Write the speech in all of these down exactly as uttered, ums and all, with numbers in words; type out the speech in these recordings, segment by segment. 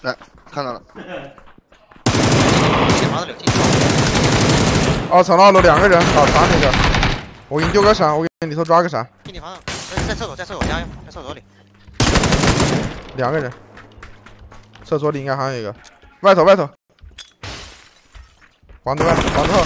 来，看到了。 二层二楼两个人，打残那个。我给你丢个闪，我给你里头抓个闪。 地方在厕所，在厕所加油，在厕所里。 两个人。厕所里应该还有一个。外头外头。房子外，房子后。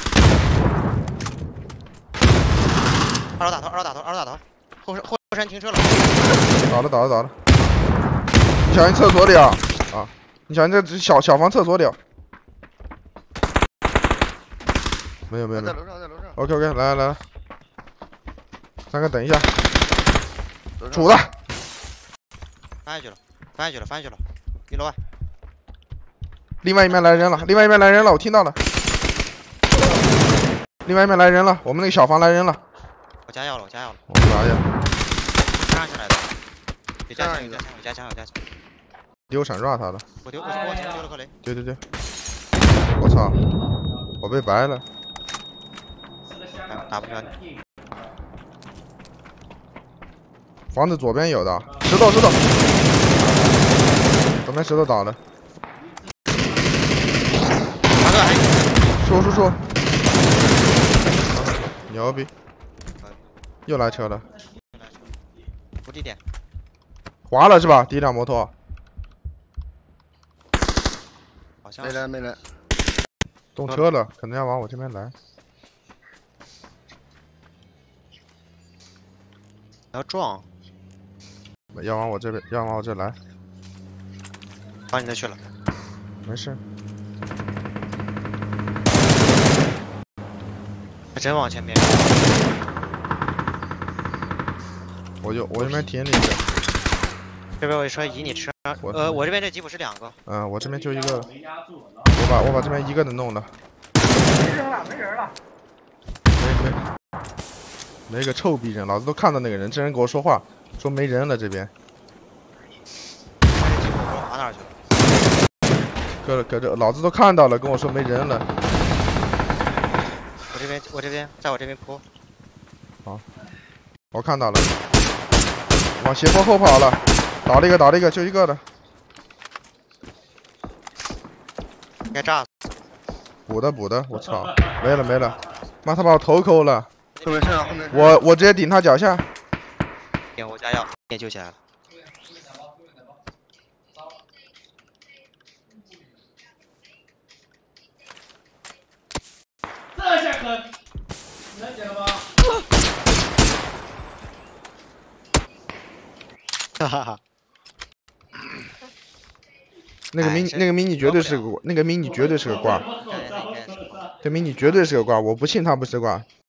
二楼打头，二楼打头，二楼打头。后山后山停车了。 倒了倒了倒了。你小心厕所里啊！啊，你小心这小小房厕所里、啊。没有没有没有。 在楼上，在楼上。 OK OK， 来来来，三哥等一下。主的。 翻下去了，翻下去了，翻下去了。一楼外。 另外一面来人了，另外一面来人了，我听到了。另外一面来人了，我们那个小房来人了。 我加药了，我加药了。 我拿药。 加上去来的。别加枪，有加枪，有加枪，有加枪。 丢闪抓他了。 我丢，我我丢丢了颗雷。 对对对。我操！我被白了。 打不着你。 房子左边有的，石头石头。左边石头倒了。说说说。牛逼！又来车了。 补地点。 滑了是吧？第一辆摩托。 好像没人没人。 动车了，可能要往我这边来。 要撞。 要往我这边，要往我这来。 把你再去了。 没事。 还真往前面。 我就我这边停了一个。 这边我车移你车，呃，我这边这吉普是两个。 嗯，我这边就一个。我把我把这边一个的弄了。 没人了，没人了。 没没。没个臭逼人，老子都看到那个人，这人跟我说话，说没人了这边。 这吉普滑哪儿去了？ 搁搁这，老子都看到了，跟我说没人了。 我这边我这边在我这边扑。 好，我看到了，往斜坡后跑了，倒了一个，倒了一个，就一个的。 该炸死。 补的补的，我操，没了没了，妈他把我头抠了。 后面车，后面。 我我直接顶他脚下。 我加药，也救起来了。 这下可能解了吧？ 哈哈哈。 那个迷那个迷你绝对是个那个迷你绝对是个挂，这迷你绝对是个挂，我不信他不是挂。